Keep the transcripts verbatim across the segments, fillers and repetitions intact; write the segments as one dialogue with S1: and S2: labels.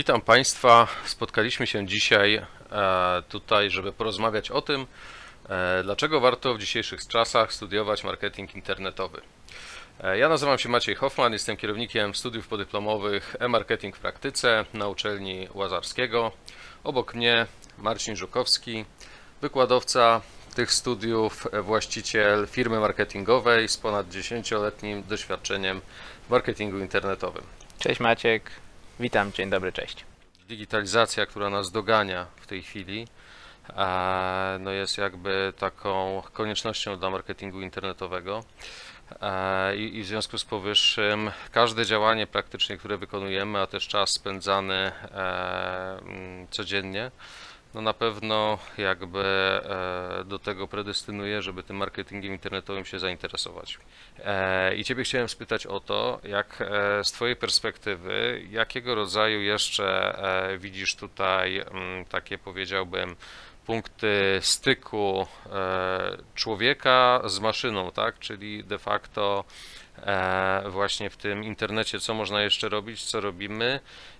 S1: Witam Państwa. Spotkaliśmy się dzisiaj e, tutaj, żeby porozmawiać o tym, e, dlaczego warto w dzisiejszych czasach studiować marketing internetowy. E, ja nazywam się Maciej Hoffman, jestem kierownikiem studiów podyplomowych e-marketing w praktyce na uczelni Łazarskiego. Obok mnie Marcin Żukowski, wykładowca tych studiów, właściciel firmy marketingowej z ponad dziesięcioletnim doświadczeniem w marketingu internetowym.
S2: Cześć Maciek, witam, dzień dobry, cześć.
S1: Digitalizacja, która nas dogania w tej chwili, no jest jakby taką koniecznością dla marketingu internetowego i, i w związku z powyższym każde działanie praktycznie, które wykonujemy, a też czas spędzany codziennie, no na pewno jakby do tego predestynuje, żeby tym marketingiem internetowym się zainteresować. I Ciebie chciałem spytać o to, jak z Twojej perspektywy, jakiego rodzaju jeszcze widzisz tutaj takie, powiedziałbym, punkty styku człowieka z maszyną, tak? Czyli de facto właśnie w tym internecie, co można jeszcze robić, co robimy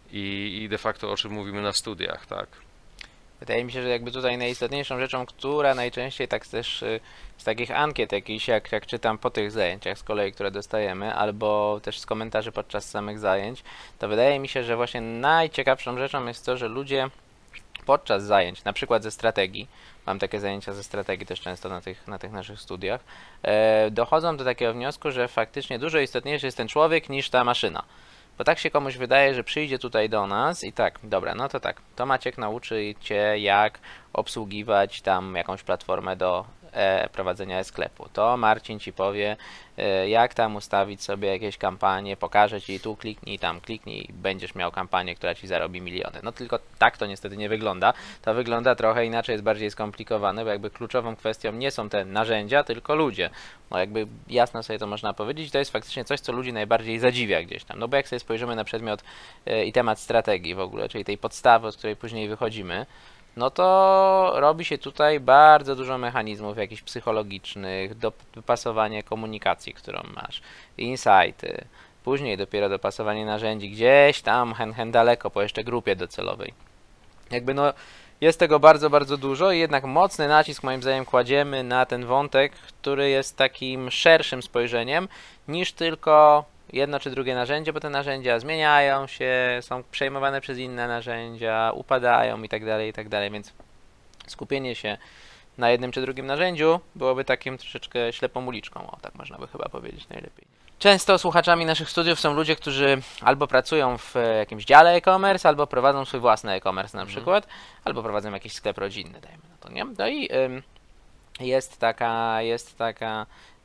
S1: i, i de facto o czym mówimy na studiach, tak?
S2: Wydaje mi się, że jakby tutaj najistotniejszą rzeczą, która najczęściej tak też y, z takich ankiet jakichś, jak, jak czytam po tych zajęciach z kolei, które dostajemy, albo też z komentarzy podczas samych zajęć, to wydaje mi się, że właśnie najciekawszą rzeczą jest to, że ludzie podczas zajęć, na przykład ze strategii, mam takie zajęcia ze strategii też często na tych, na tych naszych studiach, e, dochodzą do takiego wniosku, że faktycznie dużo istotniejszy jest ten człowiek niż ta maszyna. Bo tak się komuś wydaje, że przyjdzie tutaj do nas i tak, dobra, no to tak, to Maciek nauczy Cię, jak obsługiwać tam jakąś platformę do e, prowadzenia e-sklepu. To Marcin Ci powie, e, jak tam ustawić sobie jakieś kampanie, pokaże Ci tu kliknij, tam kliknij i będziesz miał kampanię, która Ci zarobi miliony. No tylko tak to niestety nie wygląda. To wygląda trochę inaczej, jest bardziej skomplikowane, bo jakby kluczową kwestią nie są te narzędzia, tylko ludzie. No jakby jasno sobie to można powiedzieć, to jest faktycznie coś, co ludzi najbardziej zadziwia gdzieś tam. No bo jak sobie spojrzymy na przedmiot e, i temat strategii w ogóle, czyli tej podstawy, od której później wychodzimy, no to robi się tutaj bardzo dużo mechanizmów jakichś psychologicznych, dopasowanie komunikacji, którą masz, insighty, później dopiero dopasowanie narzędzi gdzieś tam hen, hen daleko po jeszcze grupie docelowej. Jakby no jest tego bardzo, bardzo dużo i jednak mocny nacisk moim zdaniem kładziemy na ten wątek, który jest takim szerszym spojrzeniem niż tylko jedno czy drugie narzędzie, bo te narzędzia zmieniają się, są przejmowane przez inne narzędzia, upadają i tak dalej, i tak dalej, więc skupienie się na jednym czy drugim narzędziu byłoby takim troszeczkę ślepą uliczką, o tak można by chyba powiedzieć najlepiej. Często słuchaczami naszych studiów są ludzie, którzy albo pracują w jakimś dziale e-commerce, albo prowadzą swój własny e-commerce na przykład, mm. albo prowadzą jakiś sklep rodzinny, dajmy na to, nie? No i ym, jest taka, jest taka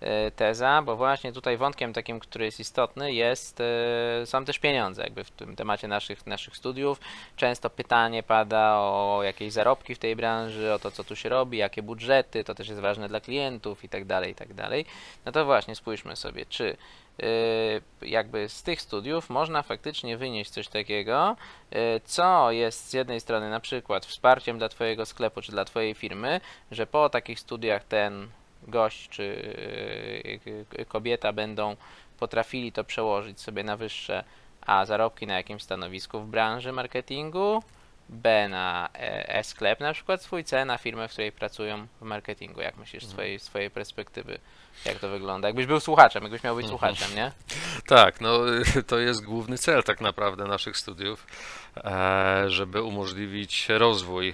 S2: teza, bo właśnie tutaj wątkiem takim, który jest istotny, jest, są też pieniądze. Jakby w tym temacie naszych, naszych studiów często pytanie pada o jakieś zarobki w tej branży, o to, co tu się robi, jakie budżety, to też jest ważne dla klientów i tak dalej, i tak dalej. No to właśnie spójrzmy sobie, czy jakby z tych studiów można faktycznie wynieść coś takiego, co jest z jednej strony na przykład wsparciem dla Twojego sklepu czy dla Twojej firmy, że po takich studiach ten gość czy kobieta będą potrafili to przełożyć sobie na wyższe A zarobki na jakimś stanowisku w branży marketingu, B na e-sklep na przykład swój, C na firmę, w której pracują w marketingu. Jak myślisz z twojej, z twojej perspektywy, jak to wygląda? Jakbyś był słuchaczem, jakbyś miał być słuchaczem, nie?
S1: Tak, no to jest główny cel tak naprawdę naszych studiów, żeby umożliwić rozwój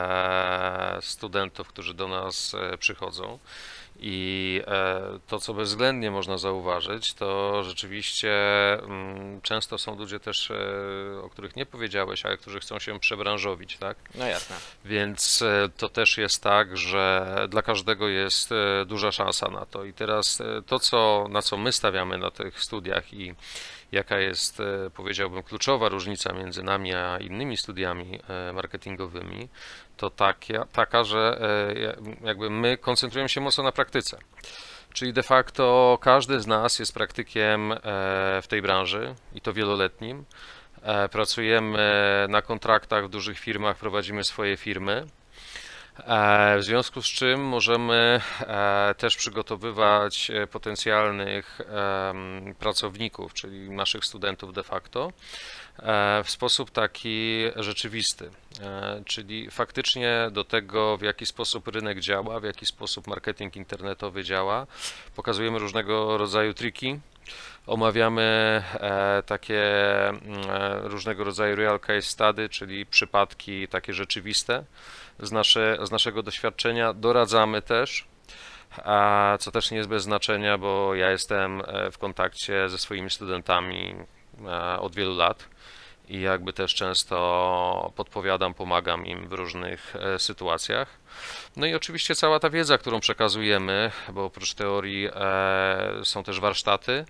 S1: studentów, którzy do nas przychodzą. I to, co bezwzględnie można zauważyć, to rzeczywiście często są ludzie też, o których nie powiedziałeś, ale którzy chcą się przebranżowić, tak?
S2: No jasne.
S1: Więc to też jest tak, że dla każdego jest duża szansa na to. I teraz to, co, na co my stawiamy na tych studiach i jaka jest, powiedziałbym, kluczowa różnica między nami a innymi studiami marketingowymi, to taka, taka, że jakby my koncentrujemy się mocno na praktyce. Czyli de facto każdy z nas jest praktykiem w tej branży i to wieloletnim. Pracujemy na kontraktach w dużych firmach, prowadzimy swoje firmy. E, W związku z czym możemy e, też przygotowywać e, potencjalnych em, pracowników, czyli naszych studentów de facto, e, w sposób taki rzeczywisty, e, czyli faktycznie do tego, w jaki sposób rynek działa, w jaki sposób marketing internetowy działa. Pokazujemy różnego rodzaju triki, omawiamy e, takie mm, e, różnego rodzaju real case study, czyli przypadki takie rzeczywiste z, nasze, z naszego doświadczenia. Doradzamy też, a co też nie jest bez znaczenia, bo ja jestem e, w kontakcie ze swoimi studentami e, od wielu lat i jakby też często podpowiadam, pomagam im w różnych e, sytuacjach. No i oczywiście cała ta wiedza, którą przekazujemy, bo oprócz teorii e, są też warsztaty.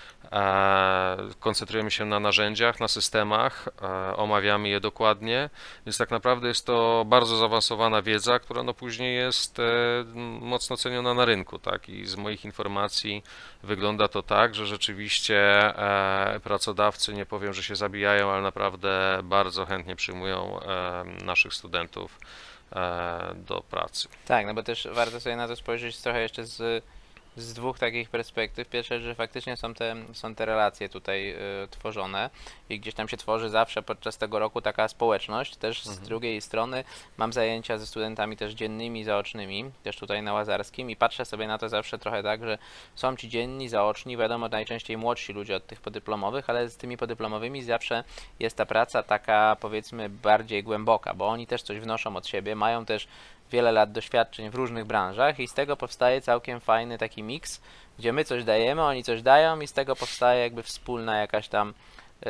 S1: E, Koncentrujemy się na narzędziach, na systemach, e, omawiamy je dokładnie, więc tak naprawdę jest to bardzo zaawansowana wiedza, która no później jest e, mocno ceniona na rynku, tak? I z moich informacji wygląda to tak, że rzeczywiście e, pracodawcy, nie powiem, że się zabijają, ale naprawdę bardzo chętnie przyjmują e, naszych studentów e, do pracy.
S2: Tak, no bo też warto sobie na to spojrzeć trochę jeszcze z, z dwóch takich perspektyw. Pierwsze, że faktycznie są te, są te relacje tutaj y, tworzone i gdzieś tam się tworzy zawsze podczas tego roku taka społeczność. Też z
S1: Mhm.
S2: drugiej strony mam zajęcia ze studentami też dziennymi, zaocznymi, też tutaj na Łazarskim i patrzę sobie na to zawsze trochę tak, że są ci dzienni, zaoczni, wiadomo, najczęściej młodsi ludzie od tych podyplomowych, ale z tymi podyplomowymi zawsze jest ta praca taka, powiedzmy, bardziej głęboka, bo oni też coś wnoszą od siebie, mają też wiele lat doświadczeń w różnych branżach i z tego powstaje całkiem fajny taki miks, gdzie my coś dajemy, oni coś dają i z tego powstaje jakby wspólna jakaś tam e,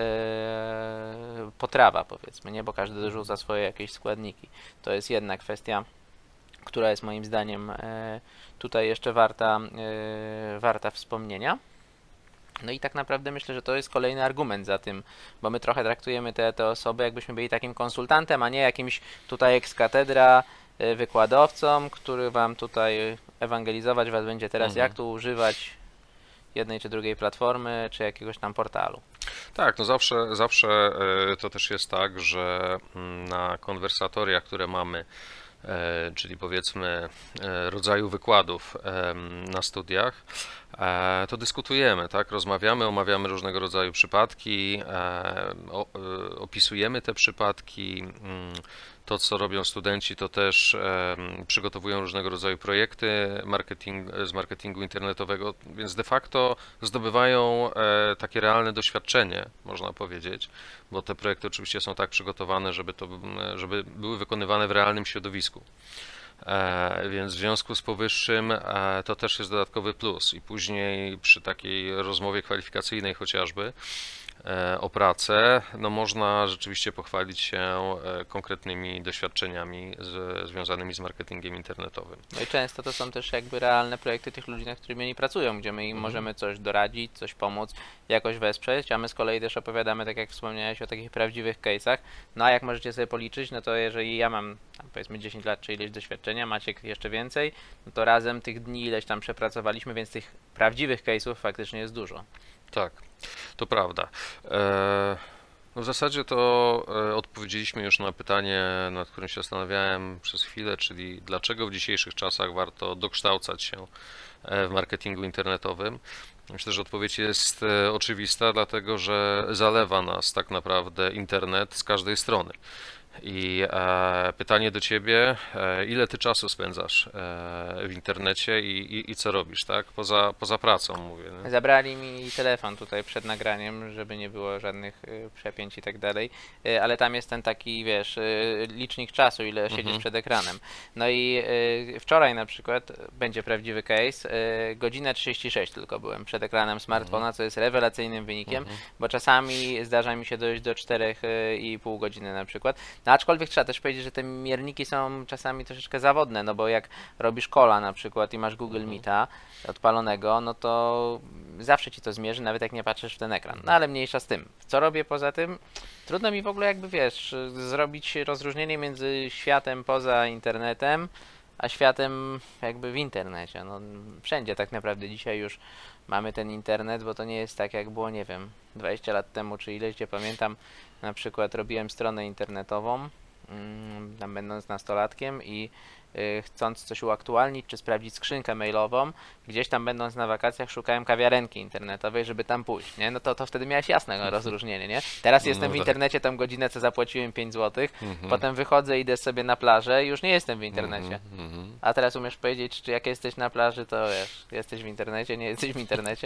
S2: potrawa, powiedzmy, nie? Bo każdy dorzuca swoje jakieś składniki. To jest jedna kwestia, która jest moim zdaniem e, tutaj jeszcze warta, e, warta wspomnienia. No i tak naprawdę myślę, że to jest kolejny argument za tym, bo my trochę traktujemy te, te osoby, jakbyśmy byli takim konsultantem, a nie jakimś tutaj ex cathedra y, wykładowcą, który wam tutaj ewangelizować was będzie teraz,
S1: Mhm.
S2: jak tu używać jednej czy drugiej platformy, czy jakiegoś tam portalu.
S1: Tak, no zawsze, zawsze e, to też jest tak, że mm, na konwersatoriach, które mamy, e, czyli powiedzmy e, rodzaju wykładów em, na studiach, e, to dyskutujemy, tak? Rozmawiamy, omawiamy różnego rodzaju przypadki, e, o, e, opisujemy te przypadki. mm, To, co robią studenci, to też em, przygotowują różnego rodzaju projekty marketing, z marketingu internetowego, więc de facto zdobywają e, takie realne doświadczenie, można powiedzieć, bo te projekty oczywiście są tak przygotowane, żeby to, żeby były wykonywane w realnym środowisku. E, Więc w związku z powyższym e, to też jest dodatkowy plus i później przy takiej rozmowie kwalifikacyjnej chociażby e, o pracę, no można rzeczywiście pochwalić się e, konkretnymi doświadczeniami z, związanymi z marketingiem internetowym.
S2: No i często to są też jakby realne projekty tych ludzi, nad którymi oni pracują, gdzie my im
S1: Mhm.
S2: możemy coś doradzić, coś pomóc, jakoś wesprzeć, a my z kolei też opowiadamy, tak jak wspomniałeś, o takich prawdziwych case'ach. No a jak możecie sobie policzyć, no to jeżeli ja mam tam powiedzmy dziesięć lat czy ileś doświadczenia, Maciek jeszcze więcej, no to razem tych dni ileś tam przepracowaliśmy, więc tych prawdziwych case'ów faktycznie jest dużo.
S1: Tak, to prawda. E, No w zasadzie to e, odpowiedzieliśmy już na pytanie, nad którym się zastanawiałem przez chwilę, czyli dlaczego w dzisiejszych czasach warto dokształcać się e, w marketingu internetowym. Myślę, że odpowiedź jest e, oczywista, dlatego że zalewa nas tak naprawdę internet z każdej strony. I e, pytanie do Ciebie, e, ile Ty czasu spędzasz e, w internecie i, i, i co robisz, tak? Poza, poza pracą mówię, nie?
S2: Zabrali mi telefon tutaj przed nagraniem, żeby nie było żadnych y, przepięć i tak dalej, y, ale tam jest ten taki, wiesz, y, licznik czasu, ile siedzisz
S1: Mhm.
S2: przed ekranem. No i y, wczoraj na przykład, będzie prawdziwy case, y, godzinę trzydzieści sześć tylko byłem przed ekranem smartfona, co jest rewelacyjnym wynikiem,
S1: Mhm.
S2: bo czasami zdarza mi się dojść do czterech i pół godziny na przykład. No aczkolwiek trzeba też powiedzieć, że te mierniki są czasami troszeczkę zawodne, no bo jak robisz kola na przykład i masz Google
S1: Mhm.
S2: Meeta odpalonego, no to zawsze ci to zmierzy, nawet jak nie patrzysz w ten ekran. No ale mniejsza z tym. Co robię poza tym? Trudno mi w ogóle jakby, wiesz, zrobić rozróżnienie między światem poza internetem, a światem jakby w internecie. No wszędzie tak naprawdę dzisiaj już mamy ten internet, bo to nie jest tak jak było, nie wiem, dwadzieścia lat temu czy ileś, gdzie pamiętam, na przykład robiłem stronę internetową, mm, tam będąc nastolatkiem i y, chcąc coś uaktualnić, czy sprawdzić skrzynkę mailową, gdzieś tam będąc na wakacjach szukałem kawiarenki internetowej, żeby tam pójść, nie? No to, to wtedy miałeś jasne rozróżnienie, nie? Teraz jestem
S1: No
S2: w
S1: tak.
S2: internecie, tam godzinę co zapłaciłem pięć złotych,
S1: Mhm.
S2: potem wychodzę, idę sobie na plażę i już nie jestem w internecie.
S1: Mhm, mhm.
S2: A teraz umiesz powiedzieć, czy jak jesteś na plaży, to wiesz, jesteś w internecie, nie jesteś w internecie?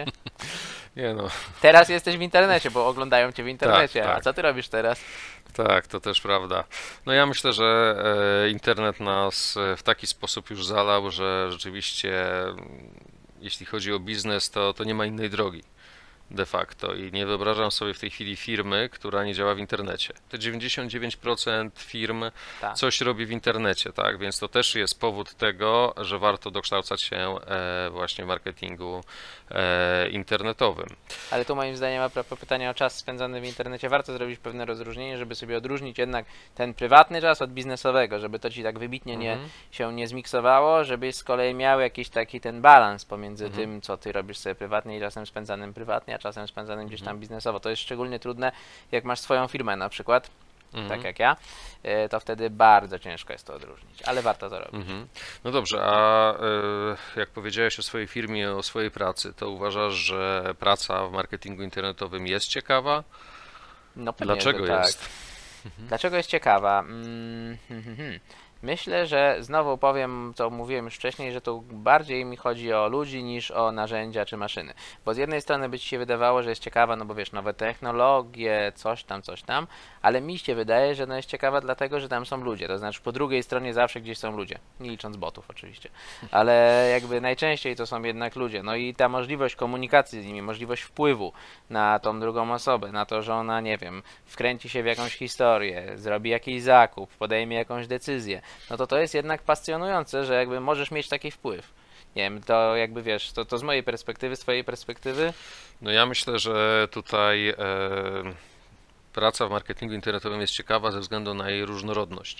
S1: Nie no,
S2: Teraz jesteś w internecie, bo oglądają cię w internecie,
S1: tak.
S2: a co ty robisz teraz?
S1: tak, to też prawda. No ja myślę, że e, internet nas e, w taki sposób już zalał, że rzeczywiście mm, jeśli chodzi o biznes, to, to nie ma innej drogi de facto i nie wyobrażam sobie w tej chwili firmy, która nie działa w internecie. Te dziewięćdziesiąt dziewięć procent firm
S2: Tak.
S1: coś robi w internecie, tak? Więc to też jest powód tego, że warto dokształcać się e, właśnie w marketingu e, internetowym.
S2: Ale tu moim zdaniem a propos pytania o czas spędzony w internecie, warto zrobić pewne rozróżnienie, żeby sobie odróżnić jednak ten prywatny czas od biznesowego, żeby to ci tak wybitnie nie,
S1: Mhm.
S2: się nie zmiksowało, żebyś z kolei miał jakiś taki ten balans pomiędzy
S1: Mhm.
S2: tym, co ty robisz sobie prywatnie i czasem spędzanym prywatnie, a czasem spędzanym gdzieś tam biznesowo. To jest szczególnie trudne, jak masz swoją firmę na przykład,
S1: Mhm.
S2: tak jak ja, y, to wtedy bardzo ciężko jest to odróżnić, ale warto to robić.
S1: Mhm. No dobrze, a e, jak powiedziałeś o swojej firmie, o swojej pracy, to uważasz, że praca w marketingu internetowym jest ciekawa?
S2: No pewnie,
S1: Dlaczego
S2: że tak.
S1: jest?
S2: Dlaczego jest ciekawa? Mm, hmm, hmm, hmm. Myślę, że znowu powiem, co mówiłem już wcześniej, że tu bardziej mi chodzi o ludzi niż o narzędzia czy maszyny. Bo z jednej strony by ci się wydawało, że jest ciekawa, no bo wiesz, nowe technologie, coś tam, coś tam, ale mi się wydaje, że no jest ciekawa dlatego, że tam są ludzie. To znaczy po drugiej stronie zawsze gdzieś są ludzie. Nie licząc botów oczywiście. Ale jakby najczęściej to są jednak ludzie. No i ta możliwość komunikacji z nimi, możliwość wpływu na tą drugą osobę, na to, że ona, nie wiem, wkręci się w jakąś historię, zrobi jakiś zakup, podejmie jakąś decyzję, no to to jest jednak pasjonujące, że jakby możesz mieć taki wpływ. Nie wiem, to jakby wiesz, to, to z mojej perspektywy, z twojej perspektywy,
S1: No ja myślę, że tutaj e, praca w marketingu internetowym jest ciekawa ze względu na jej różnorodność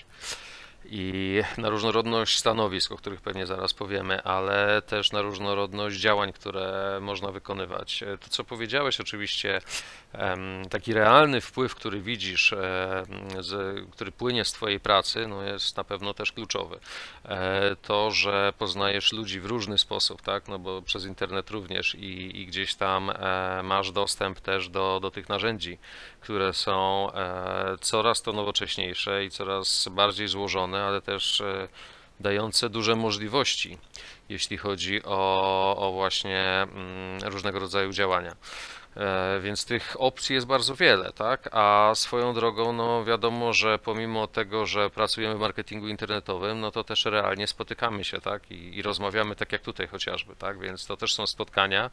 S1: i na różnorodność stanowisk, o których pewnie zaraz powiemy, ale też na różnorodność działań, które można wykonywać. E, To, co powiedziałeś, oczywiście, em, taki realny wpływ, który widzisz, em, z, który płynie z Twojej pracy, no jest na pewno też kluczowy. E, To, że poznajesz ludzi w różny sposób, tak, no bo przez internet również i, i gdzieś tam e, masz dostęp też do, do tych narzędzi, które są e, coraz to nowocześniejsze i coraz bardziej złożone, ale też e, dające duże możliwości, jeśli chodzi o, o właśnie mm, różnego rodzaju działania. E, Więc tych opcji jest bardzo wiele, tak? A swoją drogą, no wiadomo, że pomimo tego, że pracujemy w marketingu internetowym, no to też realnie spotykamy się, tak? I, i rozmawiamy tak jak tutaj chociażby, tak? Więc to też są spotkania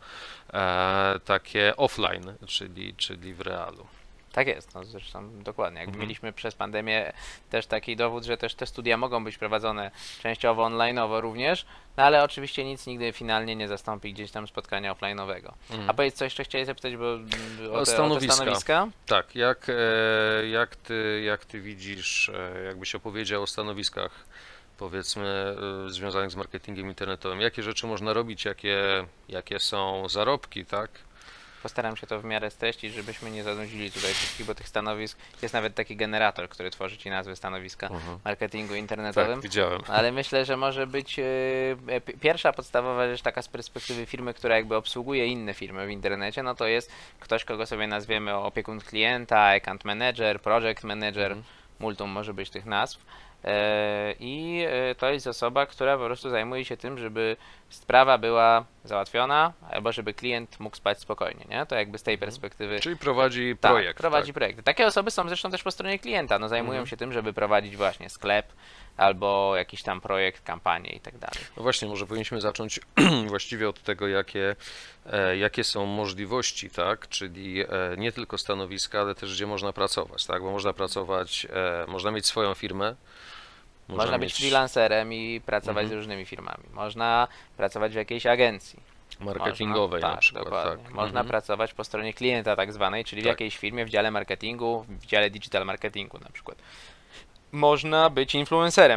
S1: e, takie offline, czyli, czyli w realu.
S2: tak jest, no zresztą dokładnie. Jakby
S1: Mhm.
S2: mieliśmy przez pandemię też taki dowód, że też te studia mogą być prowadzone częściowo online'owo również, no ale oczywiście nic nigdy finalnie nie zastąpi gdzieś tam spotkania offline'owego.
S1: Mhm.
S2: A powiedz, co jeszcze chciałeś zapytać, bo mm, o te, o te
S1: Stanowiska.
S2: stanowiska?
S1: Tak, jak, e, jak ty, jak ty widzisz, e, jakbyś opowiedział o stanowiskach, powiedzmy, e, związanych z marketingiem internetowym, jakie rzeczy można robić, jakie, jakie są zarobki, tak?
S2: Postaram się to w miarę streścić, żebyśmy nie zanudzili tutaj wszystkich, bo tych stanowisk jest nawet taki generator, który tworzy ci nazwy stanowiska
S1: Mhm.
S2: marketingu internetowym.
S1: Tak, widziałem.
S2: Ale myślę, że może być e, pi- pierwsza podstawowa rzecz taka z perspektywy firmy, która jakby obsługuje inne firmy w internecie, no to jest ktoś, kogo sobie nazwiemy opiekun klienta, account manager, project manager,
S1: Mhm.
S2: multum może być tych nazw. E, I e, to jest osoba, która po prostu zajmuje się tym, żeby sprawa była załatwiona, albo żeby klient mógł spać spokojnie, nie? To jakby z tej perspektywy
S1: Czyli prowadzi
S2: tak,
S1: projekt.
S2: prowadzi
S1: tak?
S2: projekty. Takie osoby są zresztą też po stronie klienta, no zajmują
S1: Mhm.
S2: się tym, żeby prowadzić właśnie sklep, albo jakiś tam projekt, kampanię i tak dalej.
S1: No właśnie, może powinniśmy zacząć właściwie od tego, jakie, e, jakie są możliwości, tak? Czyli e, nie tylko stanowiska, ale też gdzie można pracować, tak? Bo można pracować, e, można mieć swoją firmę,
S2: Można, być freelancerem i pracować
S1: Mhm.
S2: z różnymi firmami. Można pracować w jakiejś agencji.
S1: marketingowej
S2: Można,
S1: na
S2: tak,
S1: przykład,
S2: dokładnie.
S1: tak?
S2: Można
S1: Mhm.
S2: pracować po stronie klienta tak zwanej, czyli w
S1: Tak.
S2: jakiejś firmie w dziale marketingu, w dziale digital marketingu na przykład. Można być influencerem też.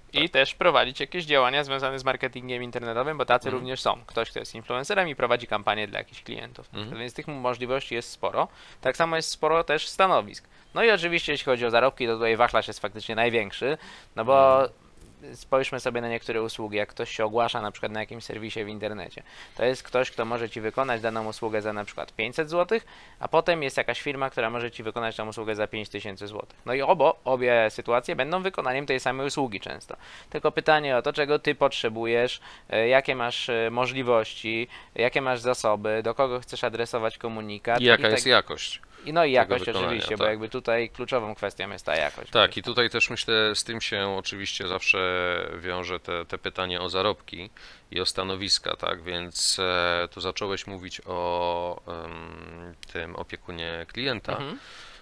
S2: I też prowadzić jakieś działania związane z marketingiem internetowym, bo tacy
S1: Mhm.
S2: również są. Ktoś, kto jest influencerem i prowadzi kampanię dla jakichś klientów.
S1: Mhm.
S2: Więc tych możliwości jest sporo. Tak samo jest sporo też stanowisk. No i oczywiście, jeśli chodzi o zarobki, to tutaj wachlarz jest faktycznie największy, no bo spójrzmy sobie na niektóre usługi, jak ktoś się ogłasza na przykład na jakimś serwisie w internecie. To jest ktoś, kto może Ci wykonać daną usługę za na przykład pięćset złotych, a potem jest jakaś firma, która może Ci wykonać tą usługę za pięć tysięcy złotych. No i obo, obie sytuacje będą wykonaniem tej samej usługi często. Tylko pytanie o to, czego Ty potrzebujesz, e, jakie masz e, możliwości, jakie masz zasoby, do kogo chcesz adresować komunikat.
S1: I jaka
S2: tak-
S1: jest jakość?
S2: i No i jakość
S1: wykonania,
S2: oczywiście, bo
S1: tak.
S2: jakby tutaj kluczową kwestią jest ta jakość.
S1: Tak, i tutaj też myślę, z tym się oczywiście zawsze wiąże te, te pytanie o zarobki i o stanowiska, tak? Więc e, tu zacząłeś mówić o em, tym opiekunie klienta.
S2: Mhm.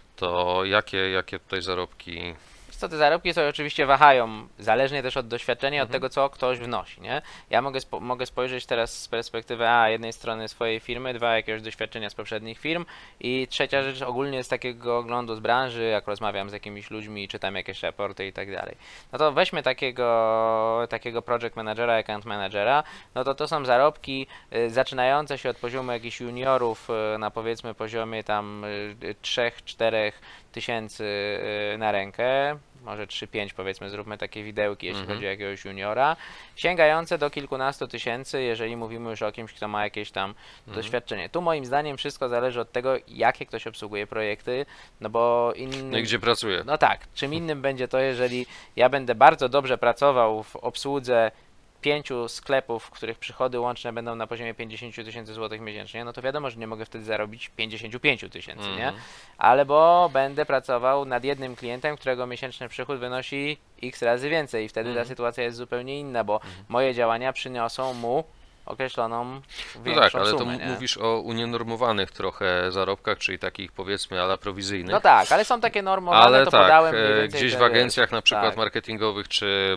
S1: To jakie, jakie tutaj zarobki?
S2: Co te zarobki sobie oczywiście wahają, zależnie też od doświadczenia, od
S1: Mhm.
S2: tego, co ktoś wnosi, nie? Ja mogę, spo, mogę spojrzeć teraz z perspektywy a, jednej strony swojej firmy, dwa, jakiegoś doświadczenia z poprzednich firm i trzecia rzecz ogólnie z takiego oglądu z branży, jak rozmawiam z jakimiś ludźmi, czytam jakieś raporty i tak dalej. No to weźmy takiego, takiego project managera, account managera, no to to są zarobki y, zaczynające się od poziomu jakichś juniorów y, na powiedzmy poziomie tam trzy cztery tysięcy y, na rękę, może trzy pięć powiedzmy, zróbmy takie widełki, jeśli
S1: Mhm.
S2: chodzi o jakiegoś juniora, sięgające do kilkunastu tysięcy, jeżeli mówimy już o kimś, kto ma jakieś tam doświadczenie. Tu moim zdaniem wszystko zależy od tego, jakie ktoś obsługuje projekty, no bo innym...
S1: No i gdzie pracuje?
S2: No tak, czym innym będzie to, jeżeli ja będę bardzo dobrze pracował w obsłudze pięciu sklepów, w których przychody łączne będą na poziomie pięćdziesiąt tysięcy złotych miesięcznie, no to wiadomo, że nie mogę wtedy zarobić pięćdziesiąt pięć tysięcy, nie?
S1: Mhm.
S2: Albo będę pracował nad jednym klientem, którego miesięczny przychód wynosi x razy więcej i wtedy
S1: Mhm.
S2: ta sytuacja jest zupełnie inna, bo moje działania przyniosą mu określoną
S1: No
S2: większą
S1: tak, ale to
S2: sumę,
S1: m-
S2: nie?
S1: mówisz o unienormowanych trochę zarobkach, czyli takich powiedzmy ala prowizyjnych.
S2: No tak, ale są takie normowane,
S1: Ale
S2: to
S1: tak,
S2: podałem mniej
S1: e,
S2: więcej
S1: gdzieś
S2: te,
S1: w agencjach na przykład
S2: tak.
S1: marketingowych, czy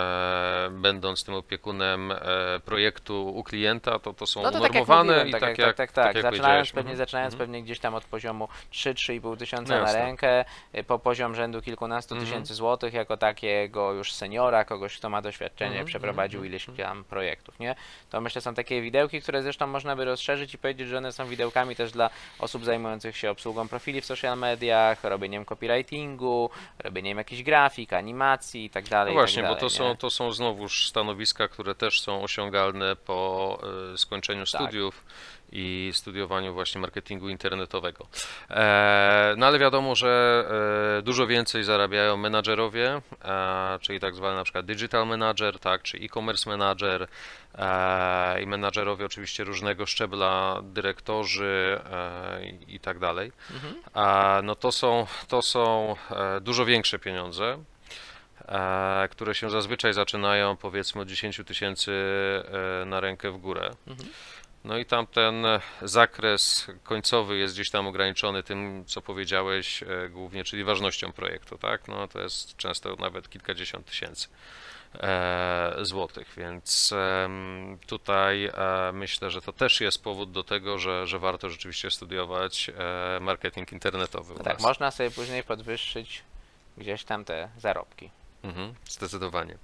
S1: e, będąc tym opiekunem e, projektu u klienta, to to są
S2: No to tak jak
S1: unormowane
S2: mówiłem,
S1: i
S2: tak,
S1: tak,
S2: jak,
S1: jak,
S2: tak, tak, tak.
S1: jak
S2: Zaczynając
S1: powiedziałeś.
S2: pewnie,
S1: Mhm.
S2: zaczynając
S1: Mhm.
S2: pewnie gdzieś tam od poziomu trzy do trzech i pół tysiąca
S1: No
S2: na
S1: jasne.
S2: rękę, y, po poziom rzędu kilkunastu
S1: Mhm.
S2: tysięcy złotych, jako takiego już seniora, kogoś, kto ma doświadczenie,
S1: Mhm,
S2: przeprowadził
S1: mhm,
S2: ileś tam projektów, nie? To myślę są takie widełki, które zresztą można by rozszerzyć i powiedzieć, że one są widełkami też dla osób zajmujących się obsługą profili w social mediach, robieniem copywritingu, robieniem jakichś grafik, animacji i tak
S1: No
S2: dalej. i
S1: właśnie,
S2: tak
S1: bo
S2: dalej,
S1: to
S2: nie?
S1: są, to są znowuż stanowiska, które też są osiągalne po e, skończeniu
S2: Tak.
S1: studiów i studiowaniu właśnie marketingu internetowego. E, no ale wiadomo, że e, dużo więcej zarabiają menadżerowie, e, czyli tak zwany na przykład digital manager, tak, czy e-commerce manager e, i menadżerowie oczywiście różnego szczebla, dyrektorzy e, i, i tak dalej.
S2: Mhm.
S1: E, no to są, to są e, dużo większe pieniądze, e, które się zazwyczaj zaczynają powiedzmy od dziesięć tysięcy e, na rękę w górę.
S2: Mhm.
S1: No i tam ten zakres końcowy jest gdzieś tam ograniczony tym, co powiedziałeś e, głównie, czyli ważnością projektu, tak? No to jest często nawet kilkadziesiąt tysięcy e, złotych, więc em, tutaj e, myślę, że to też jest powód do tego, że, że warto rzeczywiście studiować e, marketing internetowy u
S2: No tak,
S1: nas.
S2: można sobie później podwyższyć gdzieś tam te zarobki.
S1: Mhm, zdecydowanie.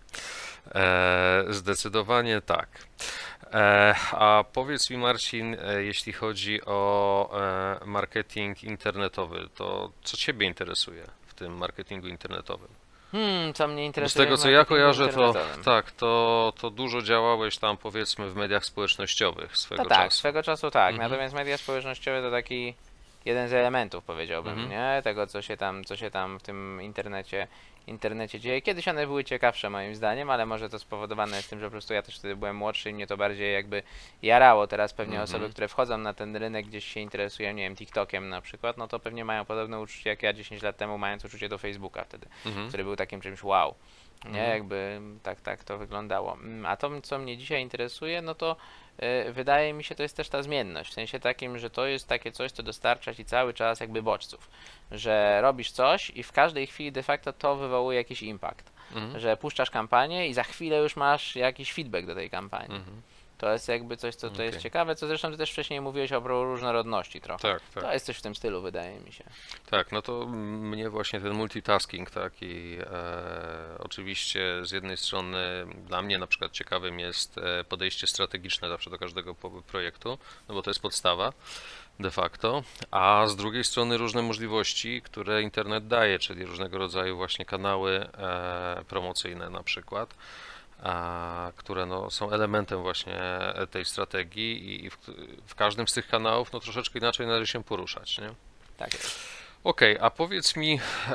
S1: E, zdecydowanie tak. E, a powiedz mi, Marcin, e, jeśli chodzi o e, marketing internetowy, to co Ciebie interesuje w tym marketingu internetowym?
S2: Hmm, co mnie
S1: Bo z
S2: interesuje
S1: tego
S2: w
S1: co ja
S2: marketingu
S1: kojarzę, to
S2: internetowym?
S1: tak, to, to dużo działałeś tam powiedzmy w mediach społecznościowych swego
S2: To tak,
S1: czasu.
S2: swego czasu tak.
S1: Mhm.
S2: Natomiast media społecznościowe to taki jeden z elementów, powiedziałbym,
S1: Mhm.
S2: nie? Tego, co się tam, co się tam w tym internecie, internecie dzieje. Kiedyś one były ciekawsze moim zdaniem, ale może to spowodowane jest tym, że po prostu ja też wtedy byłem młodszy i mnie to bardziej jakby jarało. Teraz pewnie
S1: Mhm.
S2: osoby, które wchodzą na ten rynek, gdzieś się interesują, nie wiem, TikTokiem na przykład, no to pewnie mają podobne uczucie jak ja dziesięć lat temu, mając uczucie do Facebooka wtedy,
S1: Mhm.
S2: który był takim czymś wow. Nie,
S1: Mhm.
S2: jakby tak, tak to wyglądało. Mm, A to, co mnie dzisiaj interesuje, no to y, wydaje mi się, to jest też ta zmienność. W sensie takim, że to jest takie coś, co dostarcza ci cały czas jakby bodźców. Że robisz coś i w każdej chwili de facto to wywołuje jakiś impact.
S1: Mhm.
S2: Że puszczasz kampanię i za chwilę już masz jakiś feedback do tej kampanii.
S1: Mhm.
S2: To jest jakby coś, co to jest
S1: Okej.
S2: ciekawe, co zresztą ty też wcześniej mówiłeś o różnorodności trochę.
S1: Tak, tak.
S2: To jest coś w tym stylu, wydaje mi się.
S1: Tak, no to mnie właśnie ten multitasking, tak, i e, oczywiście z jednej strony dla mnie na przykład ciekawym jest e, podejście strategiczne zawsze do każdego po- projektu, no bo to jest podstawa de facto, a z drugiej strony różne możliwości, które internet daje, czyli różnego rodzaju właśnie kanały e, promocyjne na przykład, a, które no, są elementem właśnie tej strategii i w, w każdym z tych kanałów no, troszeczkę inaczej należy się poruszać, nie?
S2: Tak jest.
S1: Okej, a powiedz mi,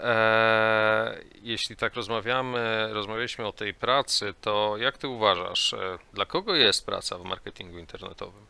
S1: e, jeśli tak rozmawiamy, rozmawialiśmy o tej pracy, to jak ty uważasz, e, dla kogo jest praca w marketingu internetowym?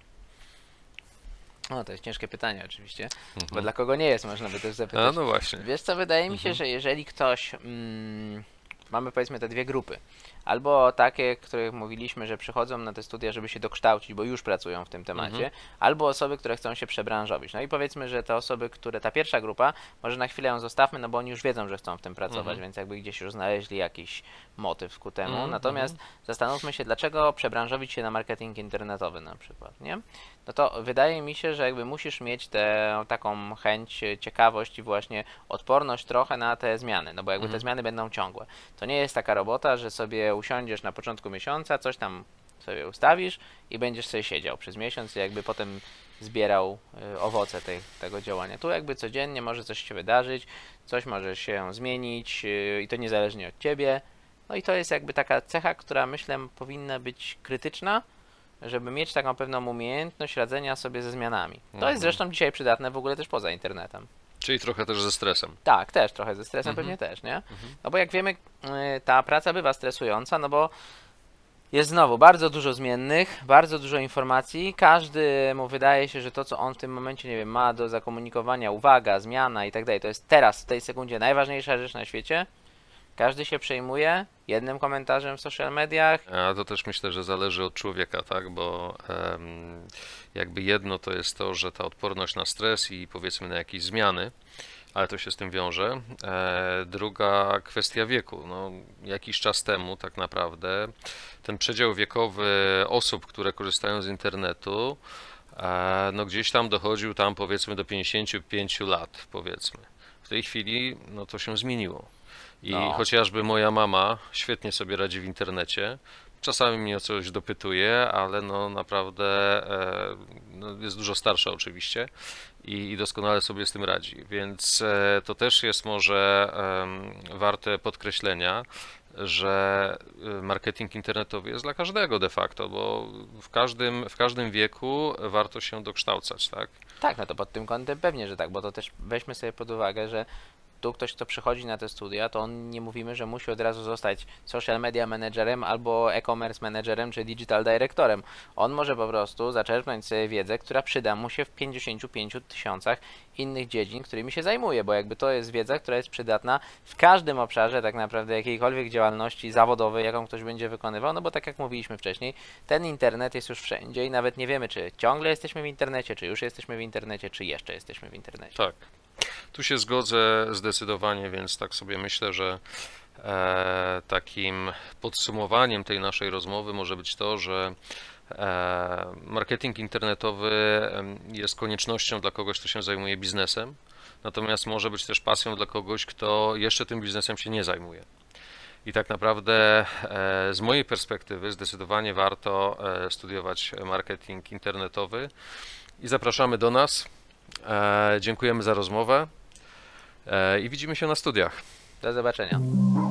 S2: No, to jest ciężkie pytanie oczywiście, bo
S1: Mhm.
S2: dla kogo nie jest, można by też
S1: A
S2: zapytać.
S1: no właśnie.
S2: Wiesz co, wydaje mi się,
S1: Mhm.
S2: że jeżeli ktoś, mm, mamy powiedzmy te dwie grupy, albo takie, których mówiliśmy, że przychodzą na te studia, żeby się dokształcić, bo już pracują w tym temacie,
S1: Mhm.
S2: albo osoby, które chcą się przebranżowić. No i powiedzmy, że te osoby, które, ta pierwsza grupa, może na chwilę ją zostawmy, no bo oni już wiedzą, że chcą w tym pracować,
S1: Mhm.
S2: więc jakby gdzieś już znaleźli jakiś motyw ku temu.
S1: Mhm.
S2: Natomiast zastanówmy się, dlaczego przebranżowić się na marketing internetowy na przykład, nie? No to wydaje mi się, że jakby musisz mieć tę taką chęć, ciekawość i właśnie odporność trochę na te zmiany, no bo jakby te
S1: Mhm.
S2: zmiany będą ciągłe. To nie jest taka robota, że sobie usiądziesz na początku miesiąca, coś tam sobie ustawisz i będziesz sobie siedział przez miesiąc i jakby potem zbierał y, owoce tej, tego działania. Tu jakby codziennie może coś się wydarzyć, coś może się zmienić y, i to niezależnie od ciebie. No i to jest jakby taka cecha, która myślę powinna być krytyczna, żeby mieć taką pewną umiejętność radzenia sobie ze zmianami. To
S1: Mhm.
S2: jest zresztą dzisiaj przydatne w ogóle też poza internetem.
S1: Czyli trochę też ze stresem.
S2: Tak, też trochę ze stresem
S1: Mhm.
S2: pewnie też, nie?
S1: Mhm.
S2: No bo jak wiemy, y, ta praca bywa stresująca, no bo jest znowu bardzo dużo zmiennych, bardzo dużo informacji. Każdemu wydaje się, że to, co on w tym momencie, nie wiem, ma do zakomunikowania, uwaga, zmiana i tak dalej, to jest teraz, w tej sekundzie najważniejsza rzecz na świecie. Każdy się przejmuje jednym komentarzem w social mediach.
S1: A to też myślę, że zależy od człowieka, tak? Bo em, jakby jedno to jest to, że ta odporność na stres i powiedzmy na jakieś zmiany, ale to się z tym wiąże. E, druga kwestia wieku. No, jakiś czas temu tak naprawdę ten przedział wiekowy osób, które korzystają z internetu, e, no gdzieś tam dochodził tam powiedzmy do pięćdziesięciu pięciu lat, powiedzmy. W tej chwili no to się zmieniło. I
S2: No.
S1: chociażby moja mama świetnie sobie radzi w internecie. Czasami mnie o coś dopytuje, ale no naprawdę e, no jest dużo starsza oczywiście i, i doskonale sobie z tym radzi. Więc e, to też jest może em, warte podkreślenia, że e, marketing internetowy jest dla każdego de facto, bo w każdym, w każdym wieku warto się dokształcać, tak?
S2: Tak, no to pod tym kątem pewnie, że tak, bo to też weźmy sobie pod uwagę, że tu ktoś, kto przychodzi na te studia, to on nie mówimy, że musi od razu zostać social media managerem albo e-commerce managerem czy digital directorem. On może po prostu zaczerpnąć sobie wiedzę, która przyda mu się w pięćdziesięciu pięciu tysiącach innych dziedzin, którymi się zajmuje, bo jakby to jest wiedza, która jest przydatna w każdym obszarze tak naprawdę jakiejkolwiek działalności zawodowej, jaką ktoś będzie wykonywał, no bo tak jak mówiliśmy wcześniej, ten internet jest już wszędzie i nawet nie wiemy, czy ciągle jesteśmy w internecie, czy już jesteśmy w internecie, czy jeszcze jesteśmy w internecie.
S1: Tak. Tu się zgodzę zdecydowanie, więc tak sobie myślę, że e, takim podsumowaniem tej naszej rozmowy może być to, że e, marketing internetowy em, jest koniecznością dla kogoś, kto się zajmuje biznesem, natomiast może być też pasją dla kogoś, kto jeszcze tym biznesem się nie zajmuje. I tak naprawdę e, z mojej perspektywy zdecydowanie warto e, studiować marketing internetowy i zapraszamy do nas. E, dziękujemy za rozmowę e, i widzimy się na studiach.
S2: Do zobaczenia.